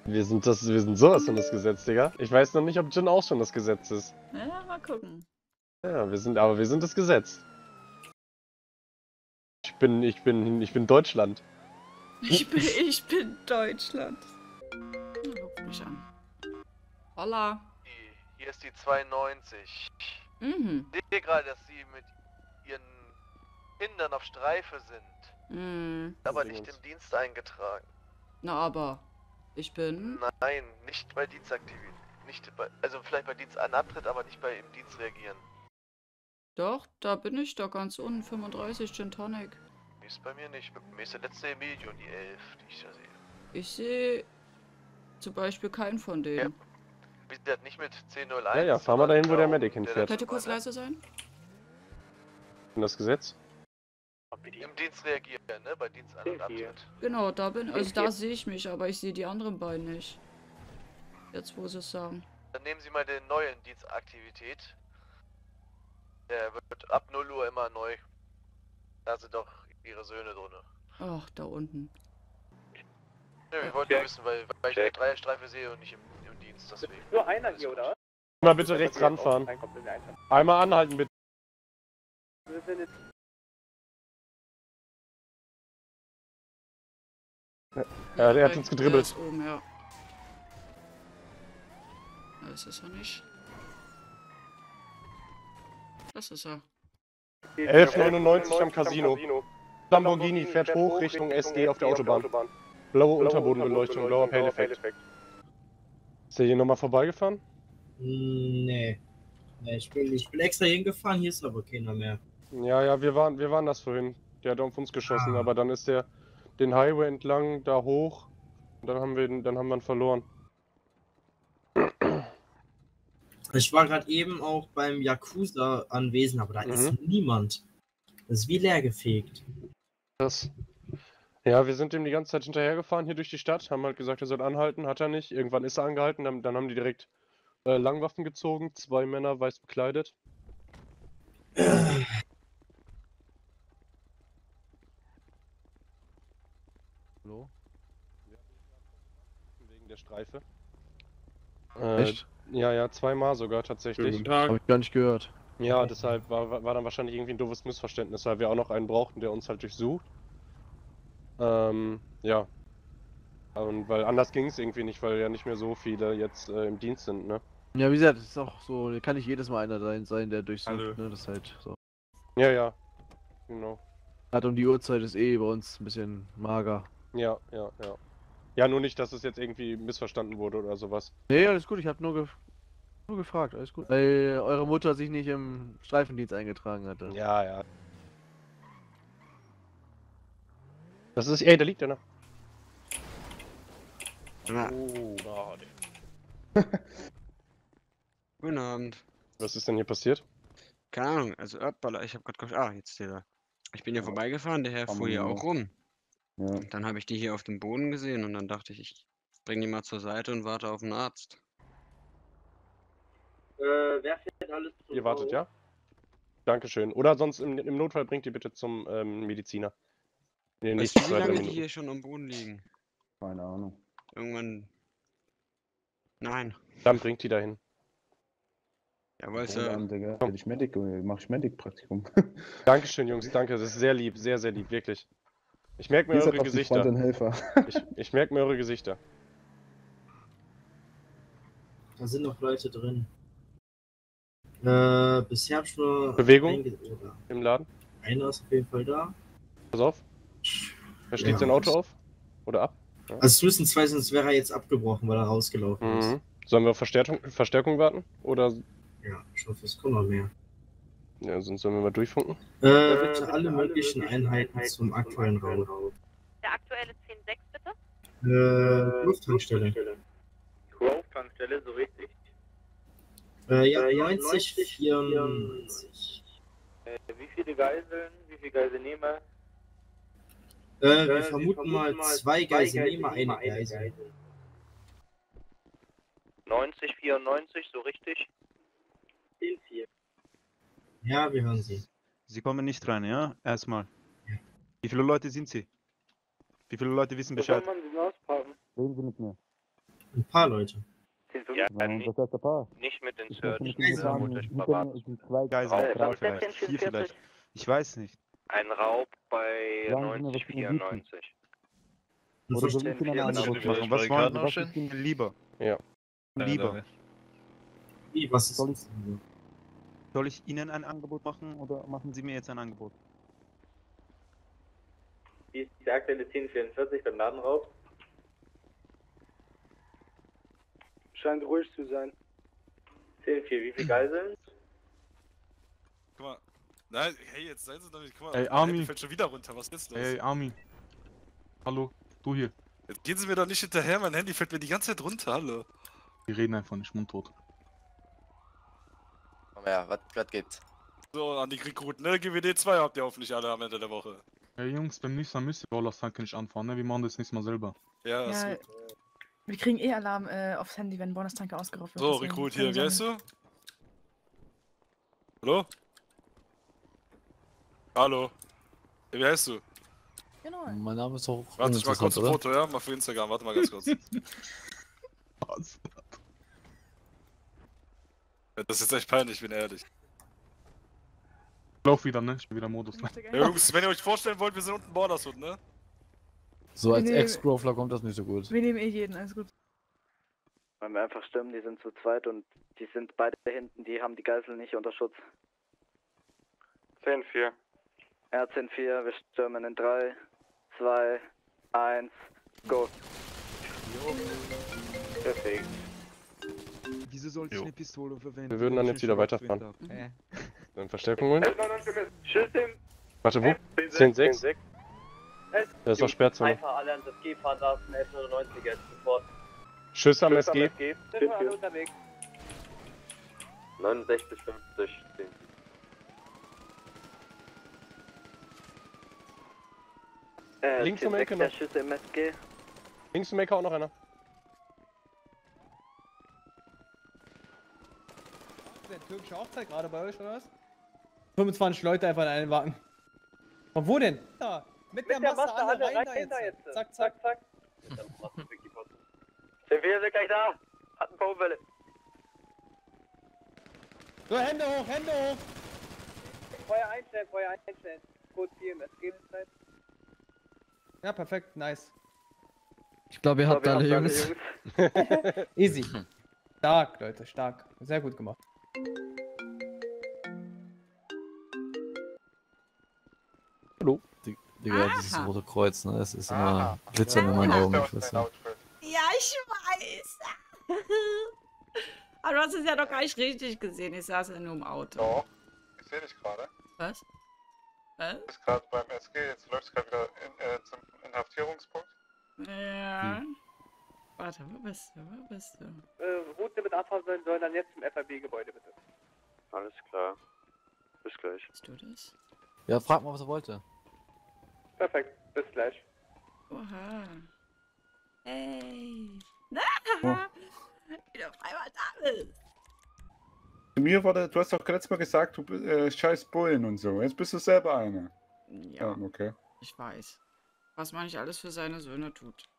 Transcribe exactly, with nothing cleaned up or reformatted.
Wir sind das, wir sind sowas von das Gesetz, Digga. Ich weiß noch nicht, ob Jin auch schon das Gesetz ist. Ja, mal gucken. Ja, wir sind, aber wir sind das Gesetz. Ich bin, ich bin, ich bin Deutschland. Ich bin, ich bin Deutschland. Na, guck mich an. Holla. Hier ist die zweiundneunzig. Mhm. Ich sehe gerade, dass sie mit ihren Kindern auf Streife sind. Mhm. Aber nicht im Dienst eingetragen. Na, aber ich bin... Nein, nicht bei Dienstaktivität. Nicht bei, also vielleicht bei Dienstantritt, aber nicht bei im Dienst reagieren. Doch, da bin ich da ganz unten. fünfunddreißig Gin Tonic. Ist bei mir nicht. Bei mir ist der letzte Emilio und die elf, die ich da sehe. Ich sehe zum Beispiel keinen von denen. Wie gesagt, nicht mit zehn null eins. Ja, ja, fahren wir dahin, wo der Medic hinfährt. Könnt ihr kurz leise sein? Und das Gesetz? Im Dienst reagieren, ne? Bei Dienst an und Abtritt. Genau, da bin also da sehe ich mich, aber ich sehe die anderen beiden nicht. Jetzt, wo sie es sagen. Dann nehmen Sie mal den neuen Dienstaktivität. Der wird ab null Uhr immer neu. Da sind doch Ihre Söhne drin. Ach, da unten. Ne, ich wollte nur wissen, weil, weil ich eine Dreierstreife sehe und nicht im, im Dienst, deswegen. Nur einer hier, oder was? Mal bitte rechts ranfahren. Einmal anhalten, bitte. Ja, der hat uns Der gedribbelt. ist oben, ja. Das ist er nicht. Das ist er. elf neunundneunzig am Casino. Lamborghini fährt hoch Richtung S G auf der Autobahn. Blaue Unterbodenbeleuchtung, blauer Pale-Effekt. Ist der hier nochmal vorbeigefahren? Nee. Nee, ich bin, ich bin extra hingefahren, hier ist aber keiner mehr. Ja, ja, wir waren, wir waren das vorhin. Der hat auf uns geschossen, Ah. aber dann ist der den Highway entlang da hoch und dann haben wir ihn, dann haben wir ihn verloren. Ich war gerade eben auch beim Yakuza anwesend, aber da Mhm. ist niemand. Das ist wie leer gefegt. Das. Ja, wir sind ihm die ganze Zeit hinterhergefahren hier durch die Stadt, haben halt gesagt, er soll anhalten, hat er nicht. Irgendwann ist er angehalten, dann, dann haben die direkt äh, Langwaffen gezogen, zwei Männer weiß bekleidet. Hallo? Wegen der Streife. Äh, Echt? Ja, ja, zweimal sogar tatsächlich. Guten Tag. Hab ich gar nicht gehört. Ja, deshalb war, war war dann wahrscheinlich irgendwie ein doofes Missverständnis, weil wir auch noch einen brauchten, der uns halt durchsucht. Ähm, ja. Und weil anders ging es irgendwie nicht, weil ja nicht mehr so viele jetzt äh, im Dienst sind, ne? Ja, wie gesagt, es ist auch so, kann nicht jedes Mal einer sein, sein der durchsucht, Hallo. ne? Das ist halt so. Ja, ja. Genau. Hat um die Uhrzeit ist eh bei uns ein bisschen mager. Ja, ja, ja. Ja, nur nicht, dass es jetzt irgendwie missverstanden wurde oder sowas. Nee, alles gut, ich hab nur, ge nur gefragt, alles gut. Weil eure Mutter sich nicht im Streifendienst eingetragen hatte. Ja, ja. Das ist. Ey, da liegt einer. Na, Oh, da, der. guten Abend. Was ist denn hier passiert? Keine Ahnung, also hoppala, ich hab grad gedacht, ah, jetzt steht er. Ich bin hier vorbeigefahren, der Herr fuhr hier auch rum. Ja. Und dann habe ich die hier auf dem Boden gesehen und dann dachte ich, ich bring die mal zur Seite und warte auf den Arzt. Äh, wer fährt alles zum Ihr wartet, Bau? ja? Dankeschön. Oder sonst im, im Notfall bringt die bitte zum ähm, Mediziner. In den Weißt nächsten du, wie zwei, drei lange die Minuten. hier schon am Boden liegen? Keine Ahnung. Irgendwann... Nein. Dann bringt die dahin. Ja, weißt Hol du, an, Digga. Hätte ich Medic, mach ich Medic-Praktikum. Dankeschön, Jungs, danke. Das ist sehr lieb, sehr, sehr lieb, wirklich. Ich merke mir Ihr seid eure doch die Gesichter. Freund und Helfer. Ich, ich merke mir eure Gesichter. Da sind noch Leute drin. Äh, bisher hab ich nur... Bewegung? einge- oder Im Laden. Einer ist auf jeden Fall da. Pass auf. Da steht Ja. sein Auto auf. Oder ab. Also es müssen zwei, sonst wäre er jetzt abgebrochen, weil er rausgelaufen Mhm. ist. Sollen wir auf Verstärkung, Verstärkung warten? Oder Ja, ich hoffe, es kommen noch mehr. ja, sonst sollen wir mal durchfunken? Äh, bitte alle möglichen Einheiten zum aktuellen Raum. Der aktuelle zehn sechs bitte. Äh, Lufttankstelle. Grove-Tankstelle, so richtig. Äh, ja, Äh, ja, neunzig, neunzig, vierundneunzig. Äh, wie viele Geiseln, wie viele Geiselnehmer? Äh, wir Äh, vermuten mal zwei Geiselnehmer, eine Geisel. neunzig, vierundneunzig, so richtig. zehn vier. Ja, wir hören Sie. Sie kommen nicht rein, ja? Erstmal. Ja. Wie viele Leute sind Sie? Wie viele Leute wissen Wo soll Bescheid? man den ausparken? Reden Sie mit mir. Ein paar Leute. Ja, Ja, nicht, das heißt ein paar. nicht mit den Ich weiß Search. nicht, Geiseln. wie sagen, Vermutlich mit den- privat. die zwei Geisel, Äh, drei was vielleicht. ist denn Vier vielleicht. Ich weiß nicht. Ein Raub bei Sagen Sie mir, neunzig was Sie mir vierundneunzig. Und Oder so soll ich Ihnen ein vierzehn, Angebot vierzehn, machen? Was, wollen, Was ist Ihnen lieber? Ja. Lieber. Wie, was ist Soll ich- das denn? Soll ich Ihnen ein Angebot machen oder machen Sie mir jetzt ein Angebot? Wie ist die aktuelle zehn vierundvierzig beim Ladenraub? Scheint ruhig zu sein. zehn vier, wie viele Geiseln? Guck mal. Nein, hey, jetzt seien Sie doch nicht. Guck mal, Ey, mein Armin. Handy fällt schon wieder runter. Was ist los? Ey, Armin. Hallo, du hier. Jetzt gehen Sie mir doch nicht hinterher. Mein Handy fällt mir die ganze Zeit runter. Hallo. Wir reden einfach nicht mundtot. Komm her, was, was gibt's? So, an die Rekruten, ne? G W D zwei habt ihr hoffentlich alle am Ende der Woche. Ey, Jungs, beim nächsten Mal müsst ihr Brawlerstank nicht anfahren, ne? Wir machen das nächstes Mal selber. Ja, ist Ja, gut. wir kriegen eh Alarm äh, aufs Handy, wenn Bonustanke ausgeraubt wird. So, deswegen Rekrut keine hier, wie heißt Sorge. du? Hallo? Hallo? Hey, wie heißt du? Genau. Mein Name ist auch Warte, ich mal kurz ein oder? Foto, ja? Mal für Instagram, warte mal ganz kurz. Was? Das ist jetzt echt peinlich, ich bin ehrlich. Ich lauf wieder, ne? Ich bin wieder Modus, ne? Ja, Jungs, wenn ihr euch vorstellen wollt, wir sind unten Bordershood, ne? So als Nee, nee. Ex-Growler kommt das nicht so gut. Wir nehmen eh jeden, alles gut. Wenn wir einfach stimmen, die sind zu zweit und die sind beide hinten, die haben die Geisel nicht unter Schutz. zehn vier. R zehn vier, wir stürmen in drei, zwei, eins, go. Perfekt. Wieso sollte ich eine Pistole verwenden? Wir würden dann jetzt wieder weiterfahren. Hä? Dann Verstärkung holen. Schüsse Warte, wo? zehn sechs. Da ist noch Sperrzone. Einfach alle ans S G fahren lassen, elf neunundneunzig jetzt sofort. Schüsse am S G. Sind wir alle unterwegs. neunundsechzig, fünfzig, zehn. Äh, Links um die Ecke noch. Schüsse im S G. Links im Maker auch noch einer. Der türkische Hochzeit gerade bei euch, oder was? fünfundzwanzig Leute einfach in einen Wagen. Und wo denn? Da. Mit, Mit der Masse, alle rein, da jetzt. jetzt. Zack, zack. zack. Sind wir sind gleich da. Hat ein paar Umwelle. So, Hände hoch, Hände hoch. Feuer einstellen, Feuer einstellen. Code vier im S G-Zeit. Ja, perfekt, nice. Ich glaube, ihr habt alle Jungs. Easy. Stark, Leute, stark. Sehr gut gemacht. Hallo. Digga, dieses rote Kreuz, ne? Es ist immer glitzern in meinen Augen. Ich weiß nicht. Ja, ich weiß. Aber du hast es ja doch gar nicht richtig gesehen. Ich saß ja nur im Auto. Doch, ich sehe dich gerade. Was? Was? Du bist gerade beim S G, jetzt läufst du gerade wieder in, äh, zum Inhaftierungspunkt. Ja. Warte, wo bist du? Wo bist du? Äh, Route mit Abfahrt sollen, sollen dann jetzt zum F A B-Gebäude, bitte. Alles klar. Bis gleich. Bist du das? Ja, frag mal, was er wollte. Perfekt, bis gleich. Oha. Hey. Oh. Wie du auf einmal da bist. Zu mir wurde, du hast doch letztes Mal gesagt, du bist äh, scheiß Bullen und so. Jetzt bist du selber einer. Ja, Ja, okay. ich weiß. Was man nicht alles für seine Söhne tut.